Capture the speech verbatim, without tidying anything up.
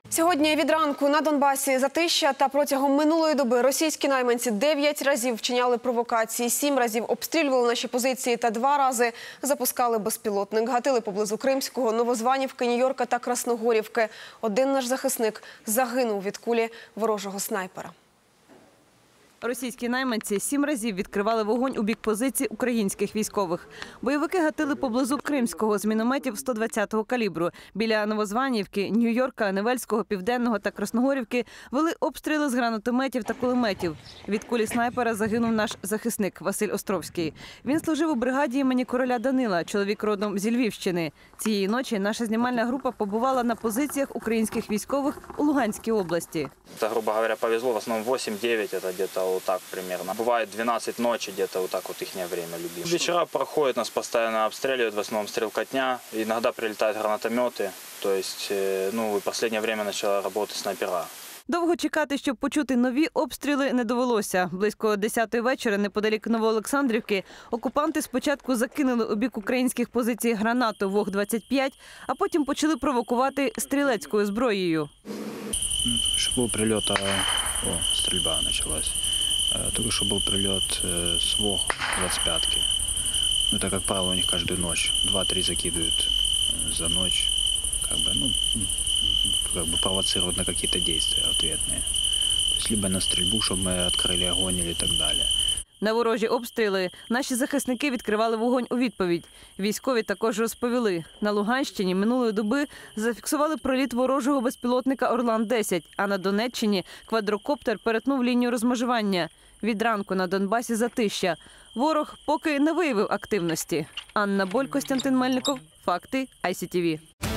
Сьогодні від ранку на Донбасі затища та протягом минулої доби російські найманці дев'ять разів вчиняли провокації, сім разів обстрілювали наші позиції та два рази запускали безпілотник. Гатили поблизу Кримського, Новозванівки, Нью-Йорка та Красногорівки. Один наш захисник загинув від кулі ворожого снайпера. Російські найманці сім разів відкривали вогонь у бік позицій українських військових. Бойовики гатили поблизу Кримського з мінометів сто двадцятого калібру. Біля Новозванівки, Нью-Йорка, Невельського, Південного та Красногорівки вели обстріли з гранатометів та кулеметів. Від кулі снайпера загинув наш захисник Василь Островський. Він служив у бригаді імені короля Данила, чоловік родом зі Львівщини. Цієї ночі наша знімальна група побувала на позиціях українських військових у Луганській області. Это, грубо говоря, повезло, в основном восемь-девять, это где-то вот так примерно. Бывает двенадцать ночи, где-то вот так вот их время любим. Вечера проходят, нас постоянно обстреливают, в основном стрелкотня. Иногда прилетают гранатометы, то есть, ну, в последнее время начала работать снайпера. Довго чекати, щоб почути нові обстріли, не довелося. Близько десятої вечора, неподалік Новоолександрівки, окупанти спочатку закинули у бік українських позицій гранату ВОГ двадцять п'ять, а потім почали провокувати стрілецькою зброєю. Был прилет, о, стрельба началась. Только что был прилет с ВОГ двадцать пятки. Ну, это, как правило, у них каждую ночь. Два-три закидывают за ночь. Как бы, ну, как бы провоцируют на какие-то действия ответные. То есть, либо на стрельбу, чтобы мы открыли огонь или так далее. На ворожі обстріли наші захисники відкривали вогонь у відповідь. Військові також розповіли, на Луганщині минулої доби зафіксували проліт ворожого безпілотника Орлан десять, а на Донеччині квадрокоптер перетнув лінію розмежування. Від ранку на Донбасі затища. Ворог поки не виявив активності. Анна Боль, Костянтин Мельников. Факти ай сі ті ві.